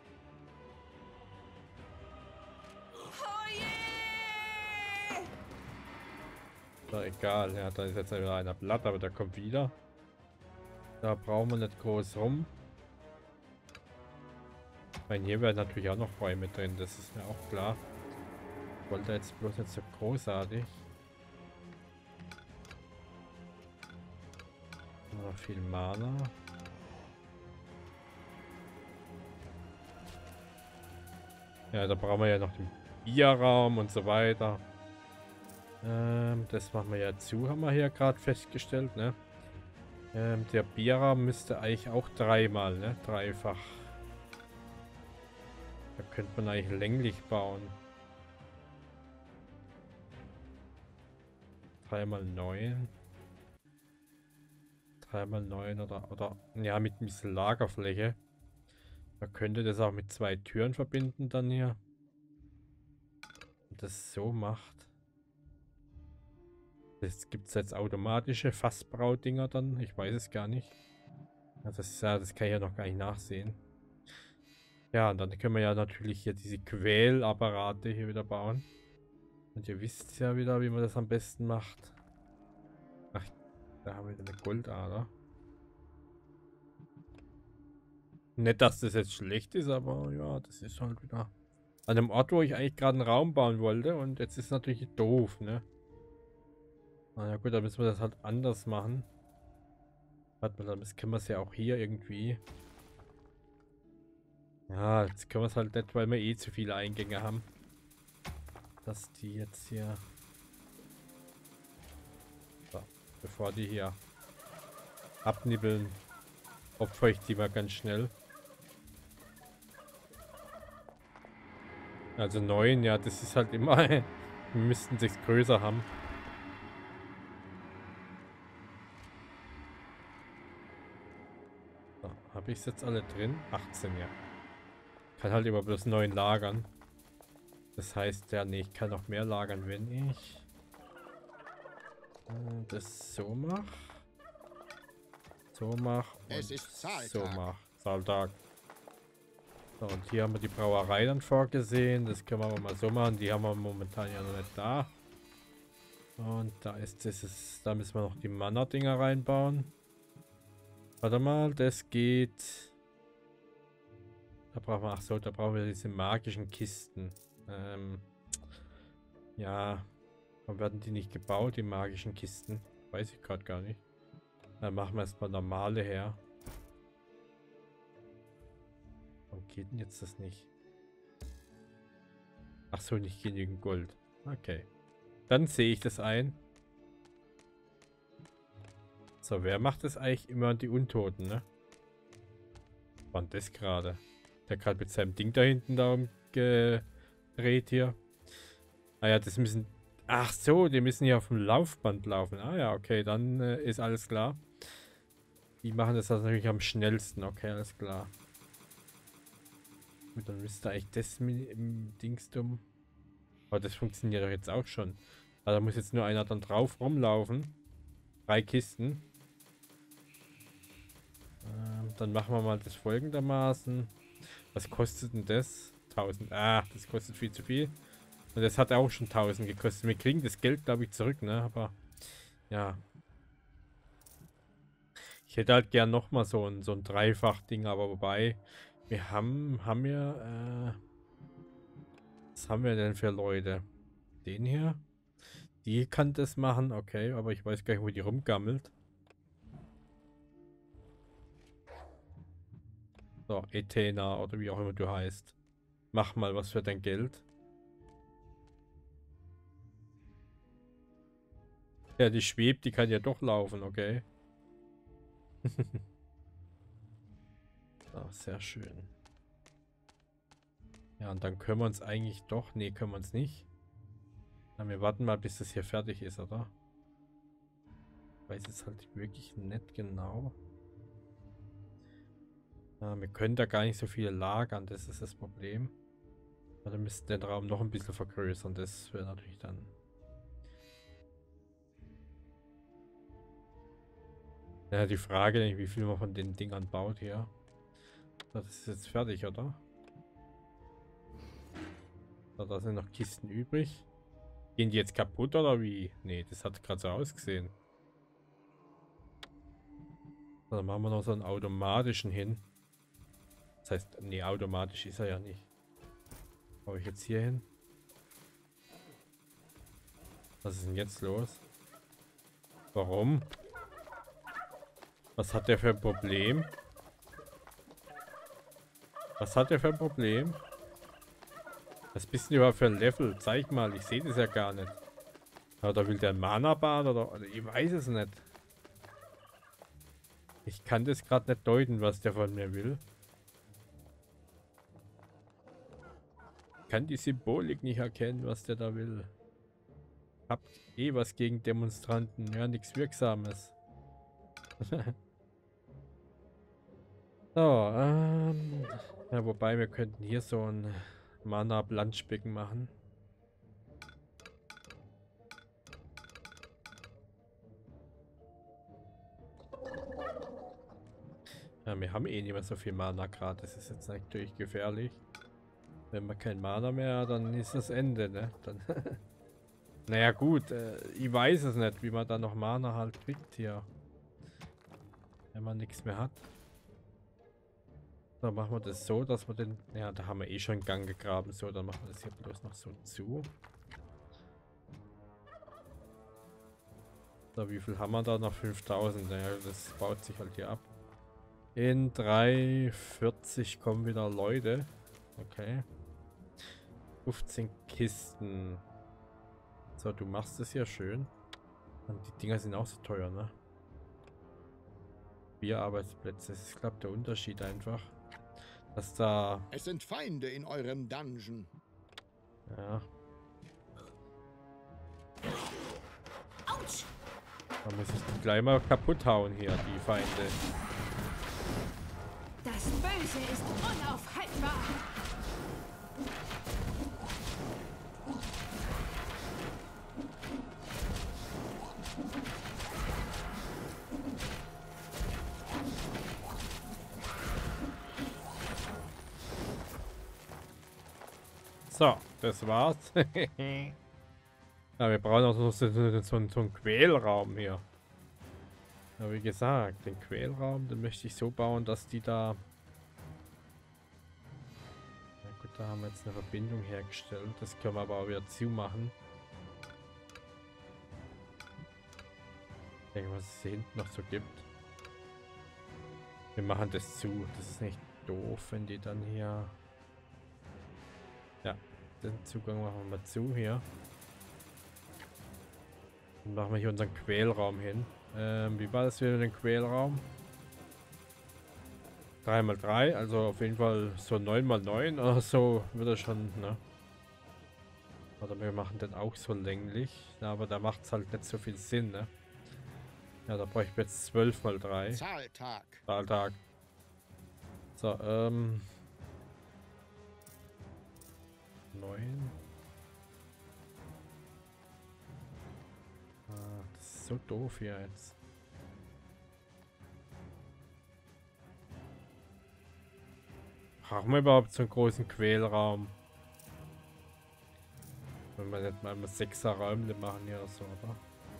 So, egal. Ja, da ist jetzt wieder einer platt, aber der kommt wieder. Da brauchen wir nicht groß rum. Ich meine, hier wäre natürlich auch noch Räume drin, das ist mir auch klar. Ich wollte jetzt bloß nicht so großartig. Noch viel Mana. Ja, da brauchen wir ja noch den Bierraum und so weiter. Ähm, das machen wir ja zu, haben wir hier gerade festgestellt, ne? Ähm, der Bierraum müsste eigentlich auch dreimal, ne? Dreifach. Da könnte man eigentlich länglich bauen. Dreimal neun. Dreimal neun oder, oder, ja, mit ein bisschen Lagerfläche. Man könnte das auch mit zwei Türen verbinden dann hier. Und das so macht. Das gibt es jetzt automatische Fassbraudinger dann. Ich weiß es gar nicht. Ja, das, ist ja, das kann ich ja noch gar nicht nachsehen. Ja, und dann können wir ja natürlich hier diese Quälapparate hier wieder bauen. Und ihr wisst ja wieder, wie man das am besten macht. Ach, da haben wir eine Goldader. Nicht, dass das jetzt schlecht ist, aber ja, das ist halt wieder an einem Ort, wo ich eigentlich gerade einen Raum bauen wollte. Und jetzt ist es natürlich doof, ne? Na ja gut, dann müssen wir das halt anders machen. Warte mal, das können wir es ja auch hier irgendwie. Ja, jetzt können wir es halt nicht, weil wir eh zu viele Eingänge haben. Dass die jetzt hier... So, bevor die hier abnibbeln, opfer ich die mal ganz schnell. Also neun, ja, das ist halt immer... Wir müssten es größer haben. So, habe ich es jetzt alle drin? achtzehn, ja. Kann halt immer bloß neun lagern. Das heißt, ja, nee, ich kann noch mehr lagern, wenn ich äh, das so mache. So mache. Es ist Zahltag. So mache. Zahltag. So, und hier haben wir die Brauerei dann vorgesehen. Das können wir aber mal so machen. Die haben wir momentan ja noch nicht da. Und da ist dieses, da müssen wir noch die Mana-Dinger reinbauen. Warte mal, das geht. Da brauchen wir, ach so, da brauchen wir diese magischen Kisten. Ähm, ja, warum werden die nicht gebaut, die magischen Kisten? Weiß ich gerade gar nicht. Dann machen wir erstmal normale her. Warum geht denn jetzt das nicht? Ach so, nicht genügend Gold. Okay. Dann sehe ich das ein. So, wer macht das eigentlich immer, die Untoten, ne? Was war denn das gerade? Der gerade mit seinem Ding da hinten da umgedreht hier. Ah ja, das müssen... Ach so, die müssen hier auf dem Laufband laufen. Ah ja, okay, dann äh, ist alles klar. Die machen das also natürlich am schnellsten. Okay, alles klar. Gut, dann müsste eigentlich das im Dingstum... Aber das funktioniert doch jetzt auch schon. Also da muss jetzt nur einer dann drauf rumlaufen. Drei Kisten. Ähm, dann machen wir mal das folgendermaßen. Was kostet denn das? tausend. Ah, das kostet viel zu viel. Und das hat auch schon tausend gekostet. Wir kriegen das Geld, glaube ich, zurück, ne? Aber ja. Ich hätte halt gern nochmal so ein, so ein Dreifach-Ding, aber wobei, wir haben, haben wir, äh, was haben wir denn für Leute? Den hier? Die kann das machen, okay, aber ich weiß gar nicht, wo die rumgammelt. So, Ethena oder wie auch immer du heißt. Mach mal was für dein Geld. Ja, die schwebt, die kann ja doch laufen, okay. So, sehr schön. Ja, und dann können wir uns eigentlich doch... Nee, können wir uns nicht. Na, wir warten mal, bis das hier fertig ist, oder? Ich weiß jetzt halt wirklich nicht genau. Ja, wir können da gar nicht so viele lagern, das ist das Problem. Aber wir müssten den Raum noch ein bisschen vergrößern, das wäre natürlich dann... Ja, die Frage, wie viel man von den Dingern baut hier. Das ist jetzt fertig, oder? So, da sind noch Kisten übrig. Gehen die jetzt kaputt oder wie? Nee, das hat gerade so ausgesehen. So, dann machen wir noch so einen automatischen hin. Das heißt, nee, automatisch ist er ja nicht. Baue ich jetzt hier hin? Was ist denn jetzt los? Warum? Was hat der für ein Problem? Was hat der für ein Problem? Was bist du überhaupt für ein Level? Zeig mal, ich sehe das ja gar nicht. Oder will der Mana-Bad oder, oder ich weiß es nicht. Ich kann das gerade nicht deuten, was der von mir will. Ich kann die Symbolik nicht erkennen, was der da will. Hab eh was gegen Demonstranten. Ja, nichts Wirksames. So, ähm... ja, wobei wir könnten hier so ein Mana-Planschbecken machen. Ja, wir haben eh nicht mehr so viel Mana gerade. Das ist jetzt natürlich gefährlich. Wenn man kein Mana mehr hat, dann ist das Ende, ne? Dann naja gut, äh, ich weiß es nicht, wie man da noch Mana halt kriegt hier. Wenn man nichts mehr hat. Dann machen wir das so, dass wir den... Ja, da haben wir eh schon einen Gang gegraben. So, dann machen wir das hier bloß noch so zu. So, wie viel haben wir da? Noch fünftausend. Naja, das baut sich halt hier ab. In drei vierzig kommen wieder Leute. Okay. fünfzehn Kisten. So, du machst es ja schön. Und die Dinger sind auch so teuer, ne? Vier Arbeitsplätze. Das ist, glaube ich, der Unterschied einfach. Dass da... Es sind Feinde in eurem Dungeon. Ja. Autsch! Da muss ich die gleich mal kaputt hauen hier, die Feinde. Das Böse ist unaufhaltbar. So, das war's. Ja, wir brauchen auch noch so, so, so, so einen Quälraum hier. Ja, wie gesagt, den Quälraum, den möchte ich so bauen, dass die da... Na gut, da haben wir jetzt eine Verbindung hergestellt. Das können wir aber auch wieder zumachen. Ich denke, was es hier hinten noch so gibt. Wir machen das zu. Das ist nicht doof, wenn die dann hier... Ja, den Zugang machen wir mal zu hier. Dann machen wir hier unseren Quälraum hin. Ähm, wie war das wieder mit dem Quälraum? drei mal drei, also auf jeden Fall so neun mal neun oder so wird er schon, ne? Oder wir machen den auch so länglich. Ja, aber da macht es halt nicht so viel Sinn, ne? Ja, da brauche ich jetzt zwölf mal drei. Zahltag. Zahltag. So, ähm... neun. Ah, das ist so doof hier jetzt. Brauchen wir überhaupt so einen großen Quälraum? Wenn wir nicht mal einen sechser Raum machen hier oder so, oder?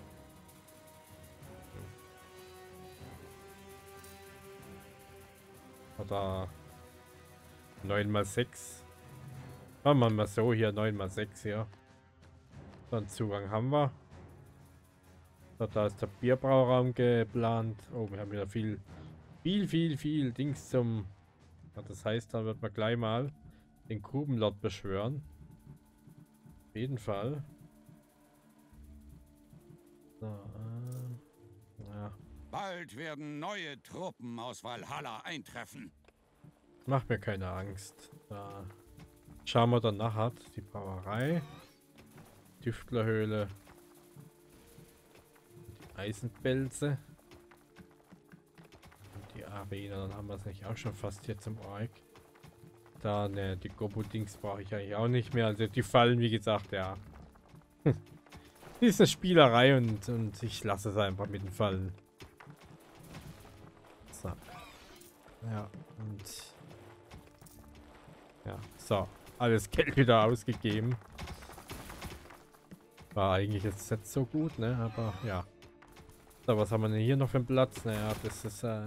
Oder neun mal sechs. Machen wir mal so hier, neun mal sechs hier. So einen Zugang haben wir. So, da ist der Bierbrauraum geplant. Oh, wir haben wieder viel, viel, viel, viel Dings zum... Ja, das heißt, da wird man gleich mal den Grubenlord beschwören. Auf jeden Fall. So, äh, ja. Bald werden neue Truppen aus Valhalla eintreffen. Macht mir keine Angst. Da schauen wir dann nachher. Die Brauerei. Tüftlerhöhle. Die Eisenbelze. Und die Arena. Dann haben wir es nicht auch schon fast hier zum Org. Da, ne, die Gobo-Dings brauche ich eigentlich auch nicht mehr. Also die Fallen, wie gesagt, ja. Die ist eine Spielerei und, und ich lasse es einfach mit den Fallen. So. Ja, und... Ja, so. Alles Geld wieder ausgegeben. War eigentlich jetzt nicht so gut, ne? Aber ja. So, was haben wir denn hier noch für einen Platz? Naja, das ist, äh...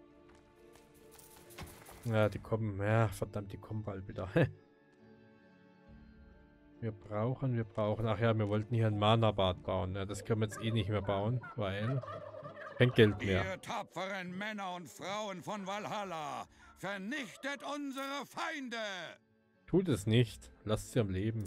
Ja, die kommen... Ja, verdammt, die kommen bald wieder. Wir brauchen, wir brauchen... Ach ja, wir wollten hier ein Mana-Bad bauen. Ja, das können wir jetzt eh nicht mehr bauen, weil... Kein Geld mehr. Ihr tapferen Männer und Frauen von Valhalla, vernichtet unsere Feinde! Tut es nicht. Lasst sie am Leben.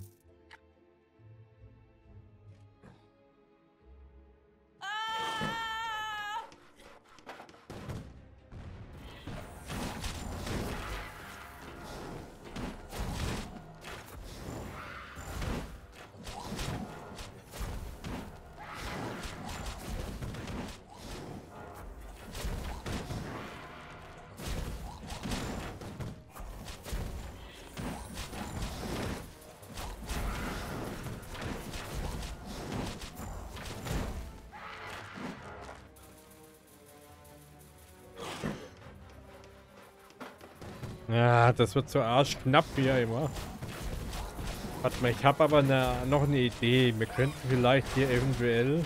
Ja, das wird so arschknapp hier immer. Warte mal, ich habe aber ne, noch eine Idee. Wir könnten vielleicht hier eventuell...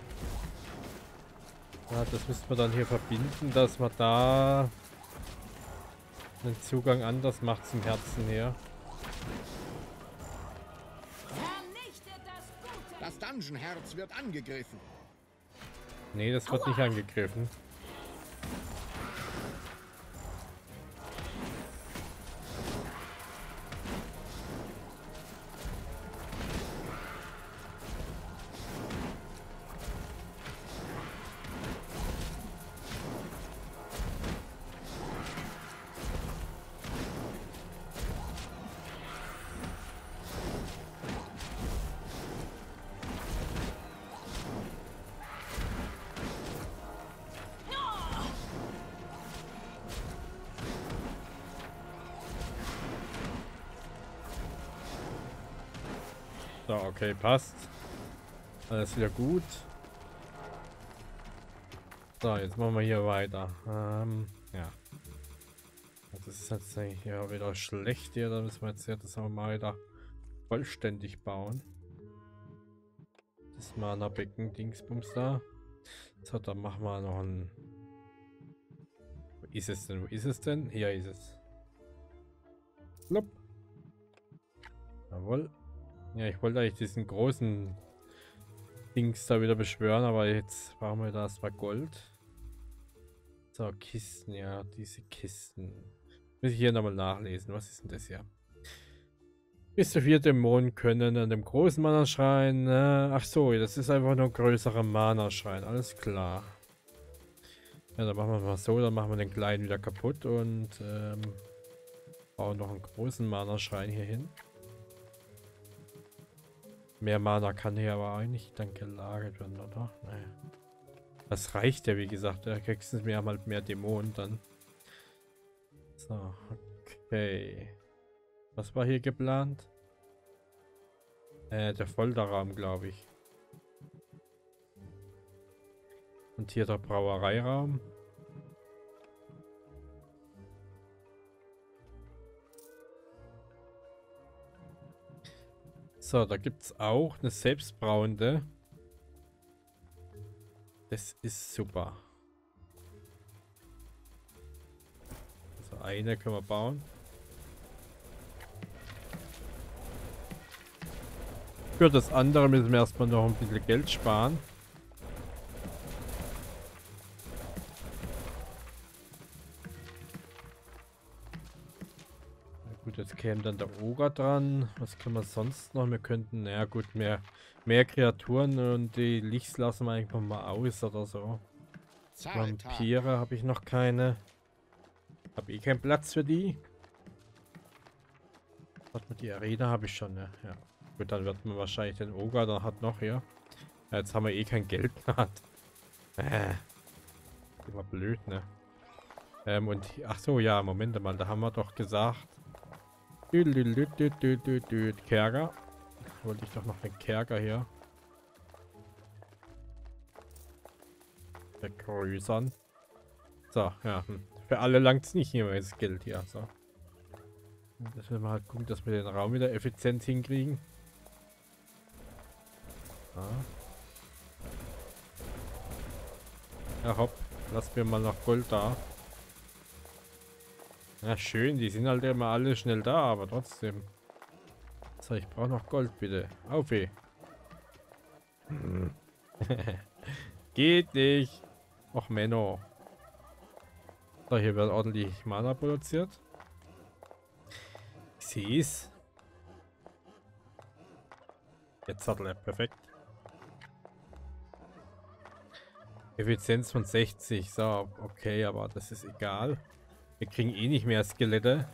Ja, das müssten wir dann hier verbinden, dass man da den Zugang anders macht zum Herzen her. Das Dungeon-Herz wird angegriffen. Nee, das wird nicht angegriffen. So, okay, passt. Alles wieder gut. So, jetzt machen wir hier weiter. Ähm, ja. Das ist jetzt hier wieder schlecht hier. Da müssen wir jetzt hier das mal wieder vollständig bauen. Das Mana-Becken, Dingsbums da. So, dann machen wir noch ein... Wo ist es denn? Wo ist es denn? Hier ist es. Plopp. Jawohl. Ja, ich wollte eigentlich diesen großen Dings da wieder beschwören, aber jetzt brauchen wir da erstmal Gold. So, Kisten, ja, diese Kisten. Muss ich hier nochmal nachlesen. Was ist denn das hier? Bis zu vier Dämonen können an dem großen Mana-Schrein. Äh, ach so, das ist einfach nur ein größerer Mana-Schrein. Alles klar. Ja, dann machen wir mal so. Dann machen wir den kleinen wieder kaputt und ähm, bauen noch einen großen Mana-Schrein hier hin. Mehr Mana kann hier aber eigentlich dann gelagert werden, oder? Naja. Das reicht ja, wie gesagt. Da kriegst du mehr halt mehr Dämonen dann. So, okay. Was war hier geplant? Äh, der Folterraum, glaube ich. Und hier der Brauereiraum. So, da gibt es auch eine selbstbrauende. Das ist super. Also eine können wir bauen. Für das andere müssen wir erstmal noch ein bisschen Geld sparen. Gut, jetzt käme dann der Oger dran. Was können wir sonst noch? Wir könnten, naja gut, mehr, mehr Kreaturen und die Lichts lassen wir einfach mal aus oder so. Vampire habe ich noch keine. Habe ich keinen Platz für die. Warte mal, die Arena habe ich schon, ne? Ja. Gut, dann wird man wahrscheinlich den Oger dann hat noch hier. Ja, jetzt haben wir eh kein Geld mehr. Äh. Immer blöd, ne? Ähm, und ach so, ja, Moment mal, da haben wir doch gesagt. Kerker. Wollte ich doch noch den Kerker hier vergrößern. So, ja. Hm. Für alle langt es nicht hier, weil es Geld hier. So. Das müssen wir halt gucken, dass wir den Raum wieder effizient hinkriegen. Ah. Ja, hopp. Lass mir mal noch Gold da. Ja, schön. Die sind halt immer alle schnell da, aber trotzdem. So, ich brauche noch Gold, bitte. Auf weh. Geht nicht. Och, Menno. So, hier wird ordentlich Mana produziert. Ich sehe es. Jetzt hat er perfekt. Effizienz von sechzig. So, okay, aber das ist egal. Wir kriegen eh nicht mehr Skelette.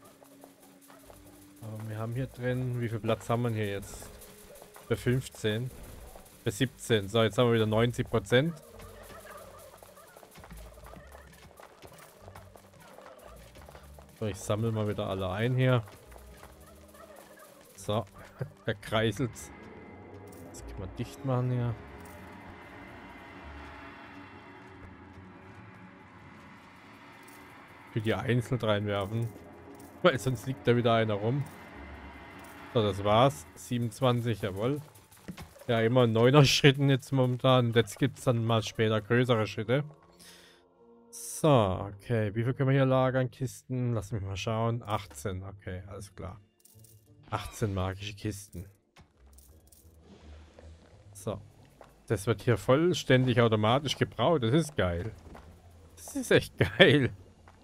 Aber wir haben hier drin, wie viel Platz haben wir hier jetzt? Für fünfzehn. Für siebzehn. So, jetzt haben wir wieder neunzig Prozent. So, ich sammle mal wieder alle ein hier. So, er kreiselt. Das kann man dicht machen hier. Für die einzeln reinwerfen. Weil sonst liegt da wieder einer rum. So, das war's. siebenundzwanzig, jawohl. Ja, immer in neuner Schritten jetzt momentan. Jetzt gibt es dann mal später größere Schritte. So, okay. Wie viel können wir hier lagern? Kisten. Lass mich mal schauen. achtzehn, okay, alles klar. achtzehn magische Kisten. So. Das wird hier vollständig automatisch gebraut. Das ist geil. Das ist echt geil.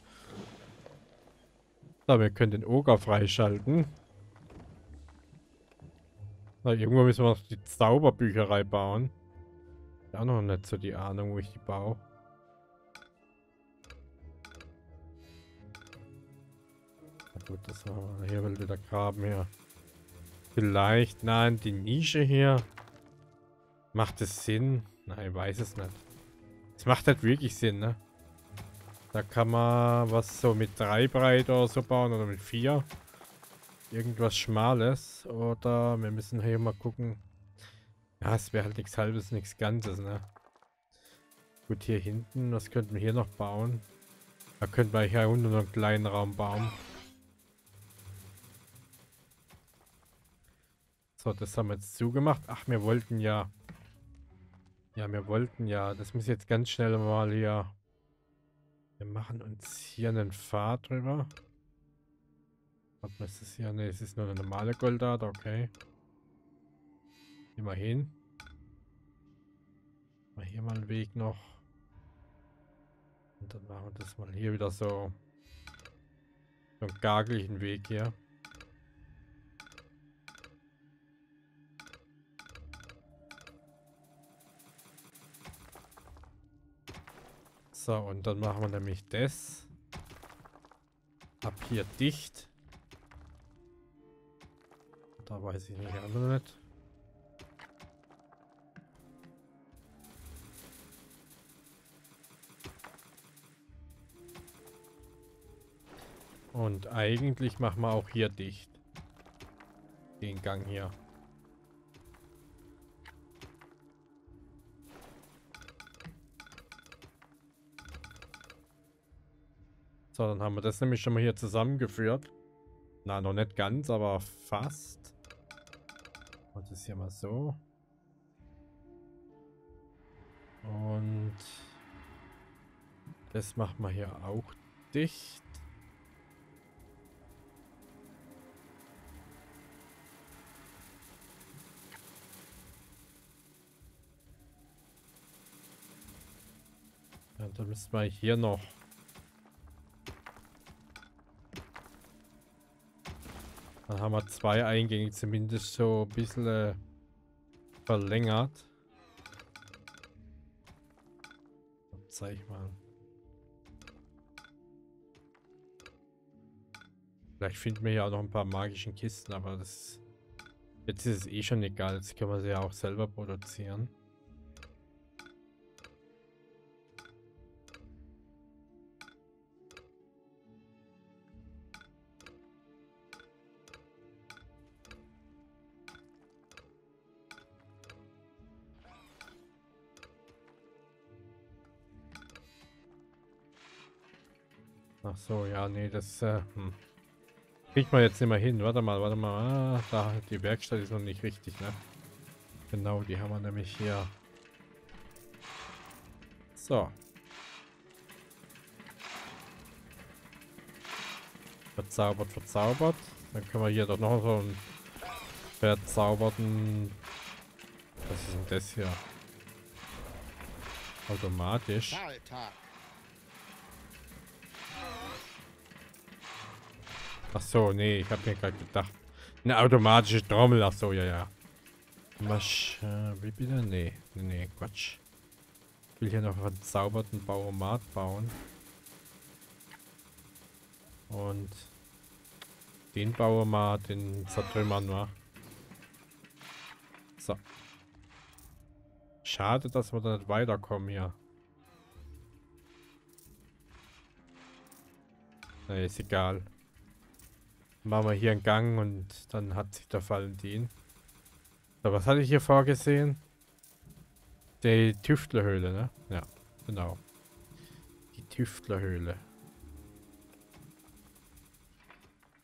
So, wir können den Oger freischalten. Na, irgendwo müssen wir noch die Zauberbücherei bauen. Ja, noch nicht so die Ahnung, wo ich die baue. Na gut, das war hier will wieder graben hier. Vielleicht, nein, die Nische hier. Macht es Sinn? Nein, ich weiß es nicht. Es macht halt wirklich Sinn, ne? Da kann man was so mit drei Breite oder so bauen oder mit vier. Irgendwas Schmales. Oder wir müssen hier mal gucken. Ja, es wäre halt nichts Halbes, nichts Ganzes, ne? Gut, hier hinten, was könnten wir hier noch bauen? Da könnten wir hier unten noch einen kleinen Raum bauen. So, das haben wir jetzt zugemacht. Ach, wir wollten ja... Ja, wir wollten ja... Das muss jetzt ganz schnell mal hier... Wir machen uns hier einen Pfad drüber. Was ist das hier? Ne, es ist nur eine normale Goldader, okay. Immerhin. Mal hier mal einen Weg noch. Und dann machen wir das mal hier wieder so. So einen gargeligen Weg hier. So, und dann machen wir nämlich das. Ab hier dicht. Da weiß ich nicht, also nicht. Und eigentlich machen wir auch hier dicht. Den Gang hier. So, dann haben wir das nämlich schon mal hier zusammengeführt. Na, noch nicht ganz, aber fast. Und das hier mal so. Und das machen wir hier auch dicht. Ja, dann müssen wir hier noch. Dann haben wir zwei Eingänge zumindest so ein bisschen äh, verlängert. Zeig mal. Vielleicht finden wir ja auch noch ein paar magischen Kisten, aber das jetzt ist es eh schon egal. Jetzt können wir sie ja auch selber produzieren. Ach so, ja, nee, das äh, hm. kriegt man jetzt nicht mehr hin. Warte mal, warte mal. Ah, da, die Werkstatt ist noch nicht richtig, ne? Genau, die haben wir nämlich hier. So. Verzaubert, verzaubert. Dann können wir hier doch noch so einen verzauberten... Was ist denn das hier? Automatisch. Zahltag. Ach so, nee, ich habe mir gerade gedacht. Eine automatische Trommel, ach so, ja, ja. Masch, äh, wie bitte? Nee, nee, nee, Quatsch. Ich will hier noch einen zauberten Bauomat bauen. Und den Bauomat, den zertrümmern wir. So. Schade, dass wir da nicht weiterkommen hier. Nee, ist egal. Machen wir hier einen Gang und dann hat sich der Valentin. So, was hatte ich hier vorgesehen? Die Tüftlerhöhle, ne? Ja, genau. Die Tüftlerhöhle.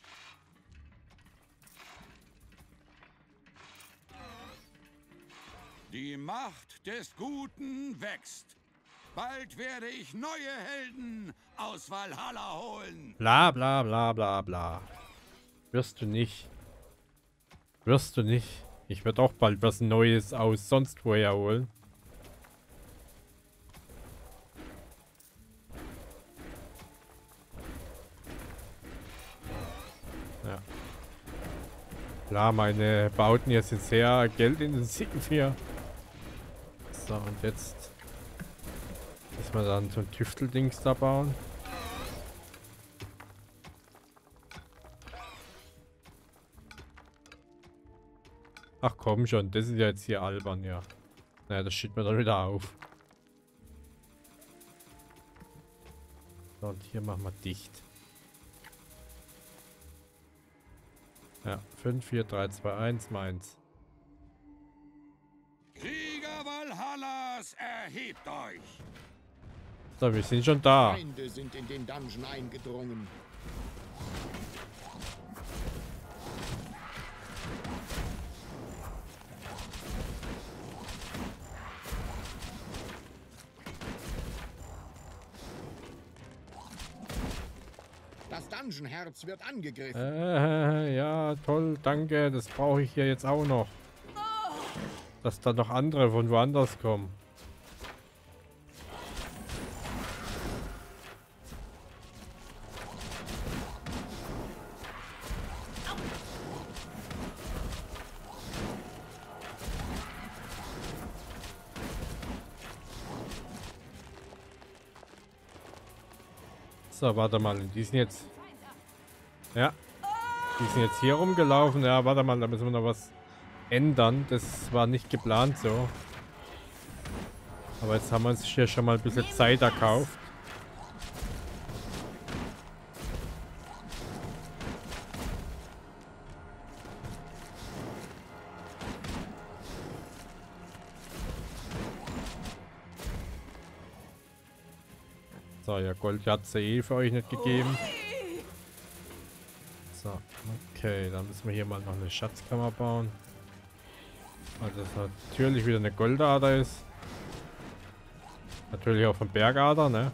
Die Macht des Guten wächst. Bald werde ich neue Helden aus Valhalla holen. Bla bla bla bla bla. Wirst du nicht. Wirst du nicht. Ich werde auch bald was Neues aus sonst woher holen. Ja. Klar, meine Bauten hier sind sehr geldintensiv hier. So, und jetzt müssen wir dann so ein Tüfteldings da bauen. Ach komm schon, das ist ja jetzt hier albern, ja. Naja, das schiebt mir dann wieder auf. So, und hier machen wir dicht. Ja, fünf, vier, drei, zwei, eins, meins. Krieger Valhallas, erhebt euch! So, wir sind schon da. Feinde sind in den Dungeon eingedrungen. Das Dungeon-Herz wird angegriffen. Äh, ja, toll, danke. Das brauche ich hier jetzt auch noch. Dass da noch andere von woanders kommen. So, warte mal. Die sind jetzt... Ja. Die sind jetzt hier rumgelaufen. Ja, warte mal. Da müssen wir noch was ändern. Das war nicht geplant so. Aber jetzt haben wir uns hier schon mal ein bisschen Zeit erkauft. So, ja, Gold hat es eh für euch nicht gegeben. So, okay, dann müssen wir hier mal noch eine Schatzkammer bauen. Also, das natürlich wieder eine Goldader ist. Natürlich auch von Bergader, ne?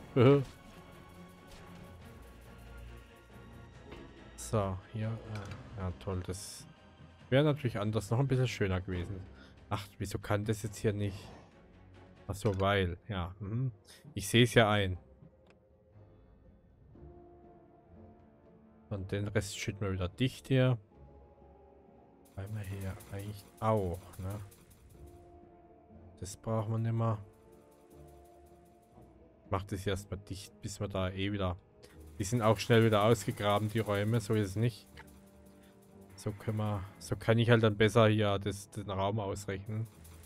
So, hier. Äh, ja, toll. Das wäre natürlich anders noch ein bisschen schöner gewesen. Ach, wieso kann das jetzt hier nicht? Ach so, weil. Ja, mhm. Ich sehe es ja ein. Und den Rest schütten wir wieder dicht hier. Einmal hier eigentlich auch, ne? Das brauchen wir nicht mehr. Macht es erstmal dicht, bis wir da eh wieder... Die sind auch schnell wieder ausgegraben, die Räume, so ist es nicht. So können wir... So kann ich halt dann besser hier das, den Raum ausrechnen.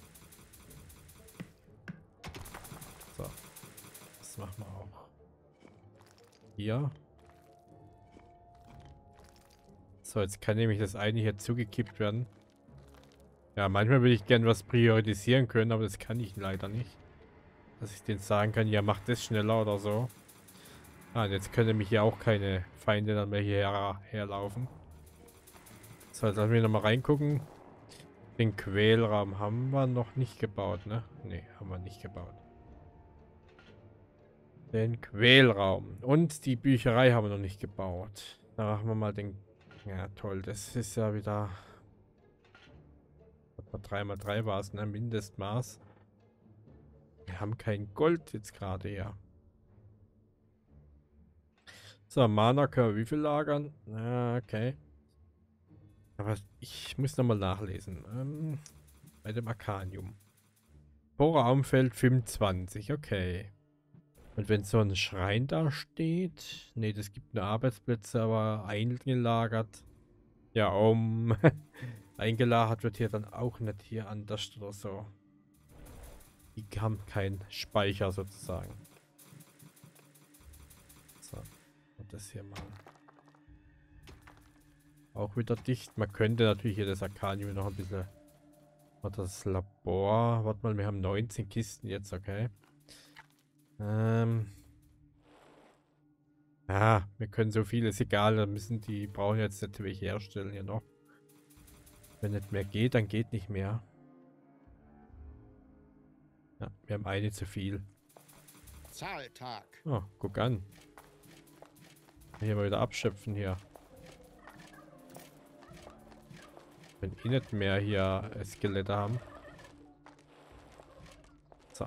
So. Das machen wir auch. Hier. So, jetzt kann nämlich das eine hier zugekippt werden. Ja, manchmal würde ich gern was priorisieren können, aber das kann ich leider nicht. Dass ich denen sagen kann, ja, macht das schneller oder so. Ah, und jetzt können nämlich hier auch keine Feinde dann mehr hierher herlaufen. So, jetzt lassen wir nochmal reingucken. Den Quälraum haben wir noch nicht gebaut, ne? Ne, haben wir nicht gebaut. Den Quälraum. Und die Bücherei haben wir noch nicht gebaut. Da machen wir mal den... Ja, toll. Das ist ja wieder... drei mal drei war es, ne? Mindestmaß. Wir haben kein Gold jetzt gerade, ja. So, Mana können wir wie viel lagern? Ja, okay. Aber ich muss nochmal nachlesen. Ähm, bei dem Arcanium. Vorraumfeld fünfundzwanzig, okay. Und wenn so ein Schrein da steht... Ne, das gibt nur Arbeitsplätze, aber eingelagert. Ja, um... eingelagert wird hier dann auch nicht hier anders oder so. Die haben keinen Speicher sozusagen. So. Und das hier mal. Auch wieder dicht. Man könnte natürlich hier das Arcanium noch ein bisschen... Oder das Labor. Warte mal, wir haben neunzehn Kisten jetzt, okay. Ähm. Ja, wir können so viel, ist egal, dann müssen die, brauchen jetzt natürlich herstellen hier noch. Wenn nicht mehr geht, dann geht nicht mehr. Ja, wir haben eine zu viel. Zahltag. Oh, guck an. Hier mal wieder abschöpfen hier. Wenn eh nicht mehr hier äh, Skelette haben. So.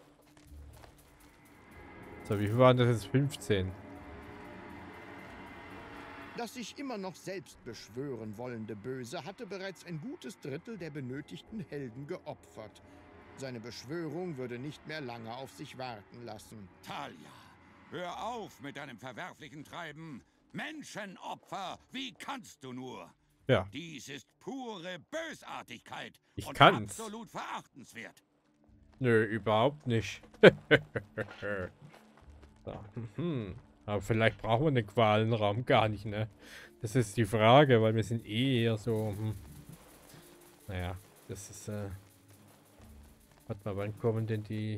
So, wie viel waren das jetzt? fünfzehn. Das sich immer noch selbst beschwören wollende Böse hatte bereits ein gutes Drittel der benötigten Helden geopfert. Seine Beschwörung würde nicht mehr lange auf sich warten lassen. Talia, hör auf mit deinem verwerflichen Treiben. Menschenopfer, wie kannst du nur? Ja. Dies ist pure Bösartigkeit Ich und kann's. absolut verachtenswert. Nö, überhaupt nicht. So. Mhm. Aber vielleicht brauchen wir den Qualenraum gar nicht, ne? Das ist die Frage, weil wir sind eh eher so... Hm. Naja, das ist... Äh Warte mal, wann kommen denn die...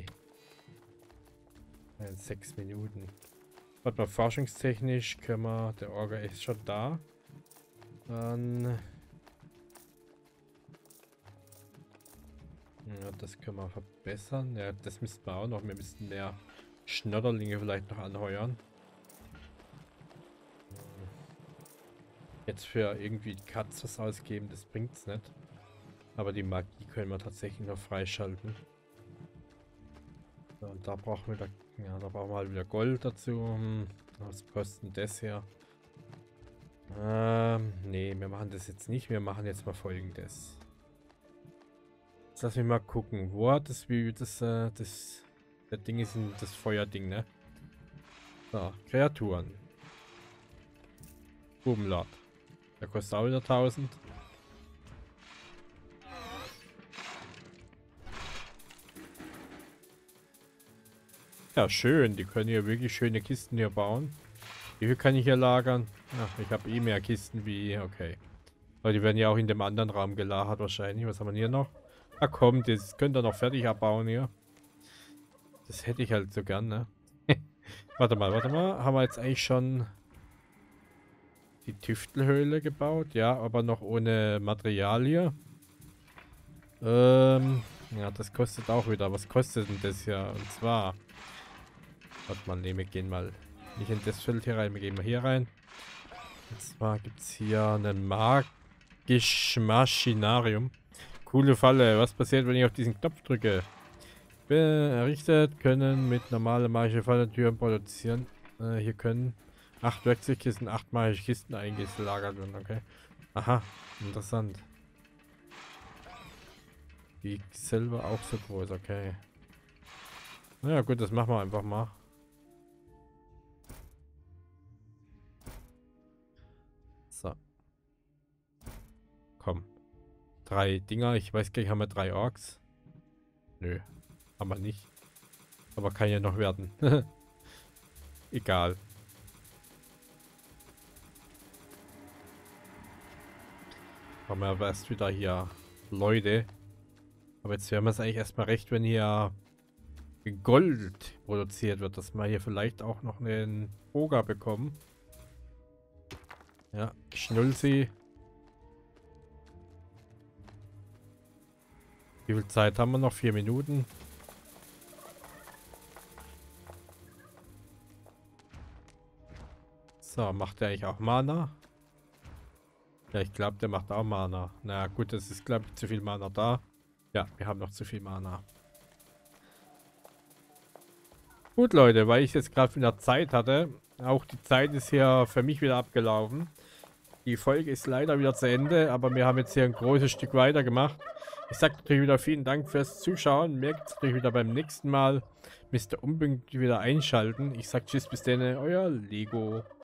In sechs Minuten. Warte mal, forschungstechnisch können wir... Der Orga ist schon da. Dann... Ja, das können wir verbessern. Ja, das müssten wir auch noch. Wir müssten mehr Schnodderlinge vielleicht noch anheuern. Jetzt für irgendwie die Katz was ausgeben, das bringt's nicht. Aber die Magie können wir tatsächlich noch freischalten. So, und da brauchen wir da, ja, da brauchen wir halt wieder Gold dazu. Hm, was kostet das hier? Ähm, nee, wir machen das jetzt nicht. Wir machen jetzt mal Folgendes. Jetzt lass mich mal gucken, wo hat das, wie das, äh, das, der Ding ist ein, das Feuerding, ne? So, Kreaturen. Bubenlord. Der kostet auch wieder tausend. Ja, schön. Die können hier wirklich schöne Kisten hier bauen. Wie viel kann ich hier lagern? Ach, ich habe eh mehr Kisten wie... Okay. Aber die werden ja auch in dem anderen Raum gelagert wahrscheinlich. Was haben wir hier noch? Ah komm, das könnt ihr noch fertig abbauen hier. Das hätte ich halt so gern, ne? Warte mal, warte mal. Haben wir jetzt eigentlich schon die Tüftelhöhle gebaut? Ja, aber noch ohne Material hier. Ähm, ja, das kostet auch wieder. Was kostet denn das hier? Und zwar... Warte mal, ne, wir gehen mal nicht in das Feld hier rein. Wir gehen mal hier rein. Und zwar gibt es hier einen magischen Maschinarium. Coole Falle. Was passiert, wenn ich auf diesen Knopf drücke? Errichtet, können mit normalen magischen Fallentüren produzieren. Äh, hier können acht Werkzeugkisten, acht magische Kisten eingelagert werden. Okay. Aha, interessant. Die selber auch so groß, okay. Naja gut, das machen wir einfach mal. So. Komm. Drei Dinger. Ich weiß gar nicht, haben wir drei Orks? Nö. Haben wir nicht. Aber kann ja noch werden. Egal. Haben wir aber erst wieder hier Leute. Aber jetzt wäre es eigentlich erstmal recht, wenn hier Gold produziert wird, dass wir hier vielleicht auch noch einen Boga bekommen. Ja, Schnulzi. Wie viel Zeit haben wir noch? Vier Minuten. So, macht der eigentlich auch Mana? Ja, ich glaube, der macht auch Mana. Na gut, das ist, glaube ich, zu viel Mana da. Ja, wir haben noch zu viel Mana. Gut, Leute, weil ich jetzt gerade wieder Zeit hatte. Auch die Zeit ist hier für mich wieder abgelaufen. Die Folge ist leider wieder zu Ende, aber wir haben jetzt hier ein großes Stück weiter gemacht. Ich sage natürlich wieder vielen Dank fürs Zuschauen. Mir gibt es natürlich wieder beim nächsten Mal. Müsst ihr unbedingt wieder einschalten. Ich sage tschüss, bis dann, euer Lego.